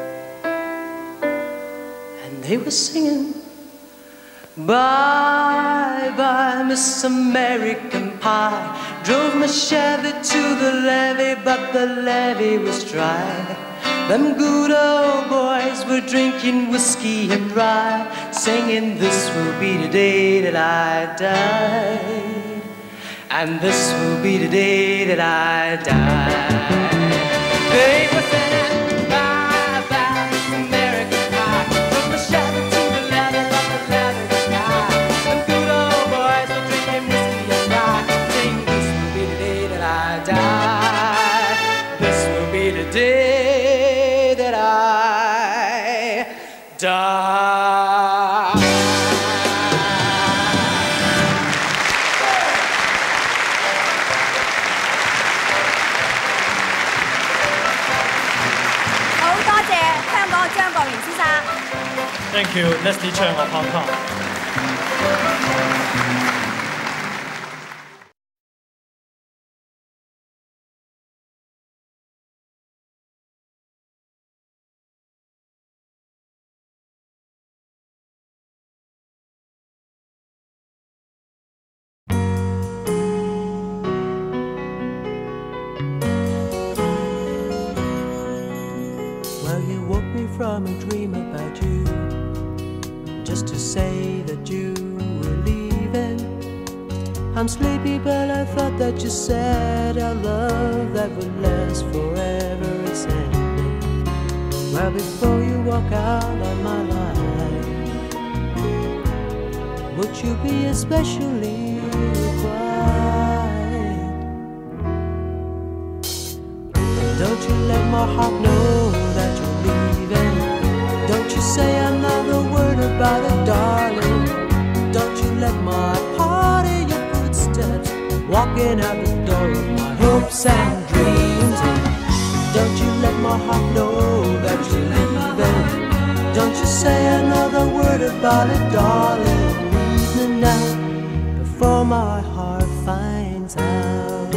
and they were singing bye bye, Miss American Pie. Drove my Chevy to the levee, but the levee was dry. Them good old boys were drinking whiskey and rye, singing this will be the day that I die, and this will be the day that I die. They were singing bye bye, Miss American Pie. Drove my Chevy to the levee, but the levee was dry. Them good old boys were drinking whiskey and rye, singing this will be the day that I die. This will be the day that I die. Thank you, Leslie Cheung of Hong Kong. Well, you woke me from a dream about you, just to say that you were leaving. I'm sleepy, but I thought that you said our love that would last forever is ending. Well, before you walk out of my life, would you be especially quiet? Don't you let my heart know that you're leaving. Don't you say another walking out the door of my hopes and dreams. And don't you let my heart know that you're leaving. Don't you say another word about it, darling. Leave me now before my heart finds out.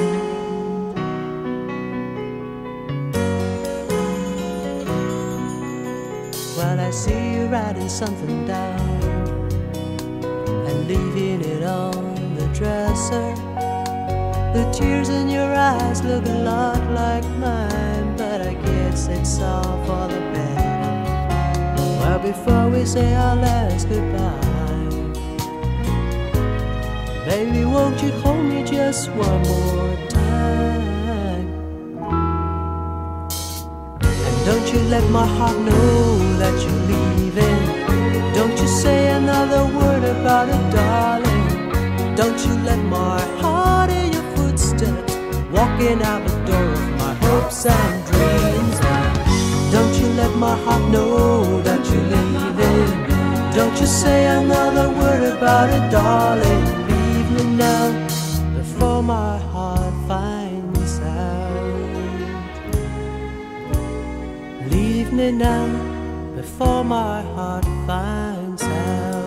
Well, I see you writing something down and leaving it on the dresser. The tears in your eyes look a lot like mine, but I guess it's all for the better. Well, before we say our last goodbye, baby, won't you hold me just one more time? And don't you let my heart know that you're leaving. Don't you say another word about it, darling. Don't you let my heart hear your footsteps walking out the door of my hopes and dreams. Don't you let my heart know that you're leaving. Don't you say another word about it, darling. Leave me now before my heart finds out. Leave me now before my heart finds out.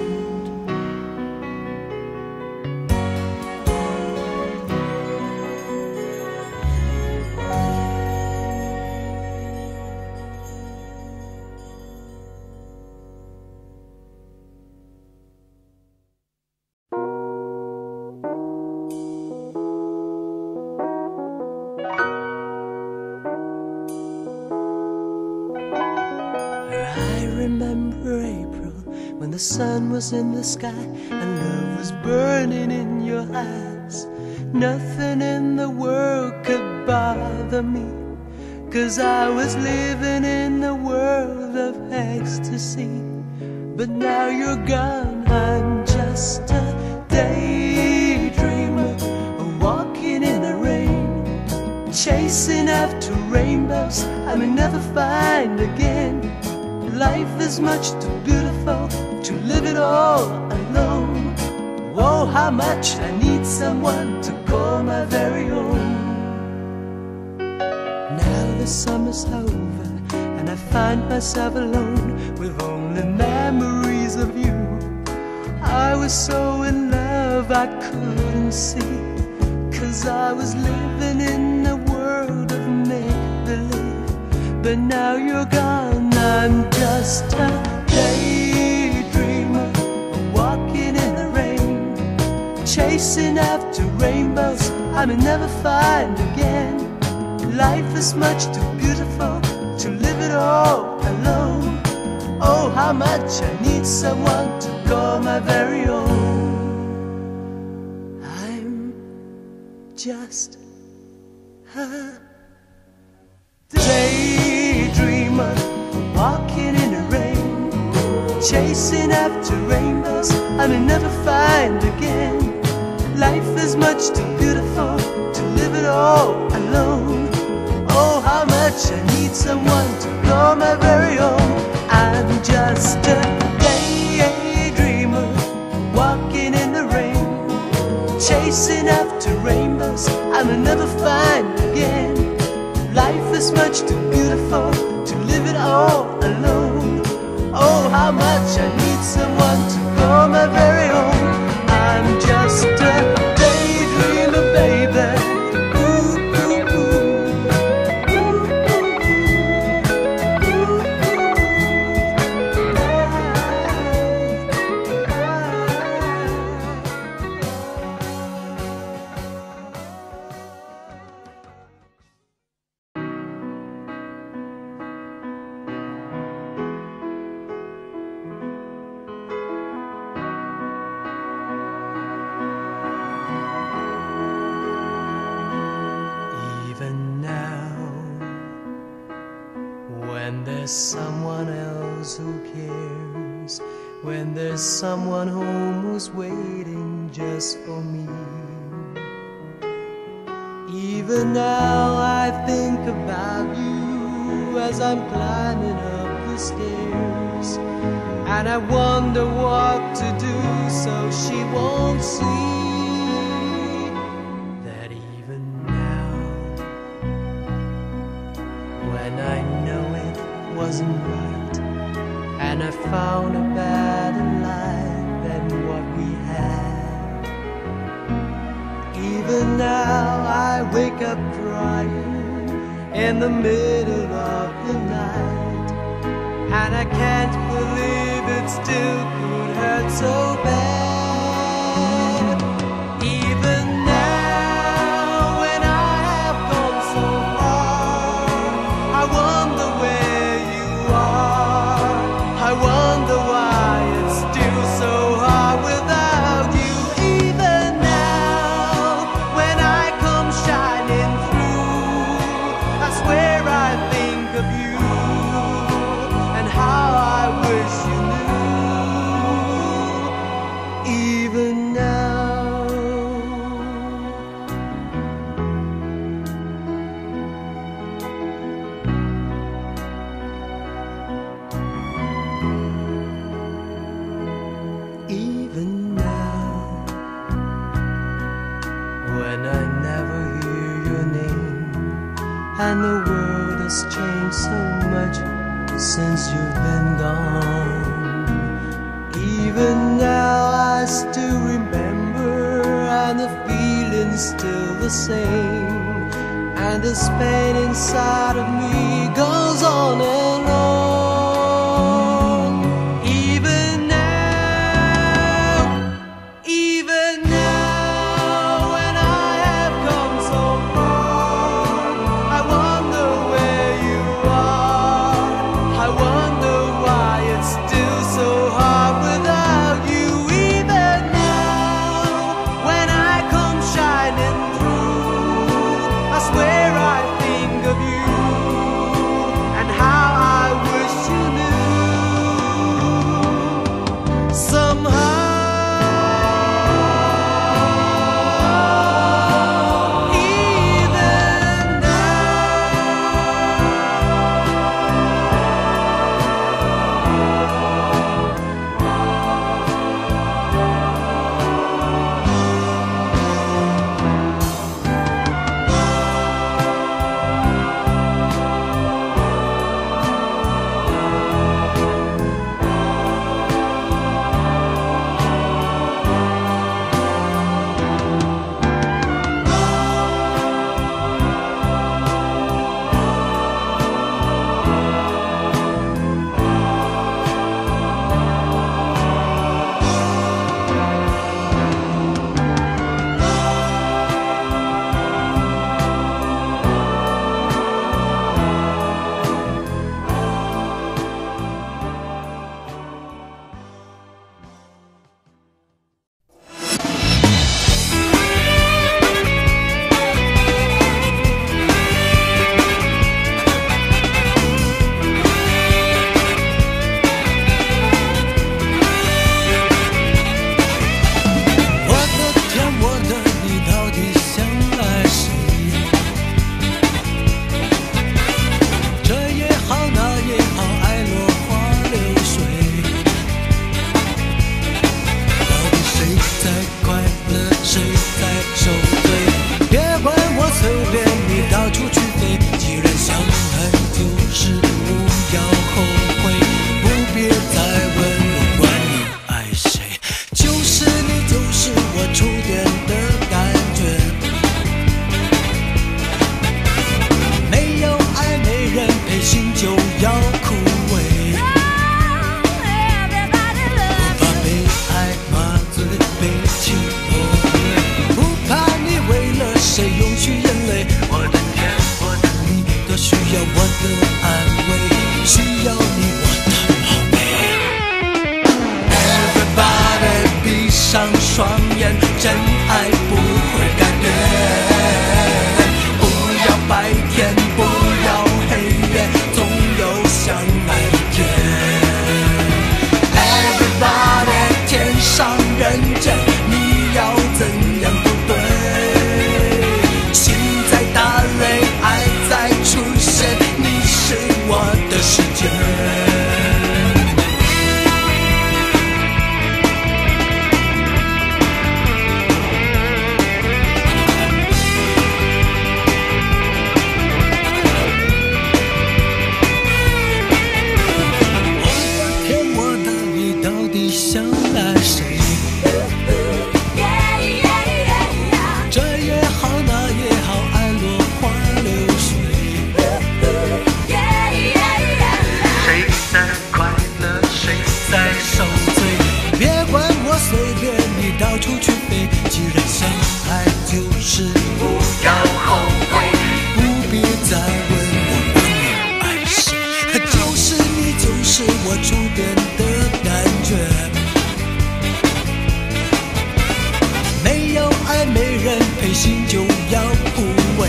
The sun was in the sky and love was burning in your eyes. Nothing in the world could bother me, 'cause I was living in the world of ecstasy. But now you're gone, I'm just a daydreamer, walking in the rain, chasing after rainbows I may never find again. Life is much too beautiful to live it all alone. Oh, how much I need someone to call my very own. Now the summer's over and I find myself alone with only memories of you. I was so in love I couldn't see, 'cause I was living in a world of make-believe. But now you're gone, I'm just a daydreamer, walking in the rain, chasing after rainbows I may never find again. Life is much too beautiful to live it all alone. Oh, how much I need someone to call my very own. I'm just a daydreamer, walking in the rain, chasing after rainbows I may never find again. Life is much too beautiful to live it all alone. Oh, how much I need someone to call my very own. I'm just a daydreamer, walking in the rain, chasing after rainbows I may never find again. Life is much too beautiful to live it all alone. Oh, how much I need someone to call my very own. I'm just a daydreamer, baby. Ooh, ooh, ooh. there's someone else who cares, when there's someone home who's waiting just for me. Even now I think about you as I'm climbing up the stairs, and I wonder what to do so she won't see. found a better life than what we had. Even now I wake up crying in the middle of the night, and I can't believe it still could hurt so bad. Even now when I have gone so far, I wonder where you are. I wonder why it's still so hard without you. Even now when I come shining through, I swear I think of you and how I wish you knew. Even now, even now, when I never hear your name, and the world has changed so much since you've been gone. Even now I still remember, and the feeling's still the same, and this pain inside of me goes on and on. Even now, even now when I have come so far, I wonder where you are. I wonder why it's still so hard without you. Even now when I come shining through, I swear I think of you and how I wish you knew. Somehow 既然相爱就是不要后悔，不必再问我永远爱谁，就是你，就是我触电的感觉。没有爱，没人陪，心就要枯萎。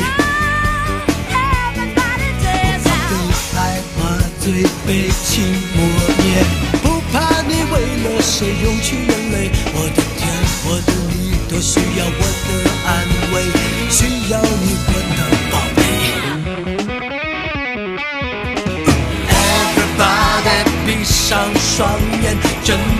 最被情磨灭，不怕你为了谁用去眼泪。我的天，我的你，多需要我的安慰，需要你我的宝贝。Everybody， 闭上双眼，睁